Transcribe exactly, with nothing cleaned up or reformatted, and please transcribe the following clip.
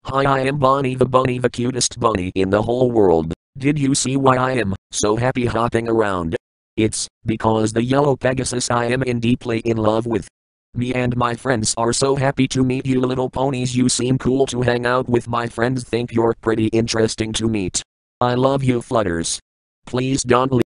Hi, I am Bonnie the bunny, the cutest bunny in the whole world. Did you see why I am so happy hopping around? It's because the yellow Pegasus I am in deeply in love with. Me and my friends are so happy to meet you little ponies. You seem cool to hang out with. My friends think you're pretty interesting to meet. I love you, Flutters. Please don't leave.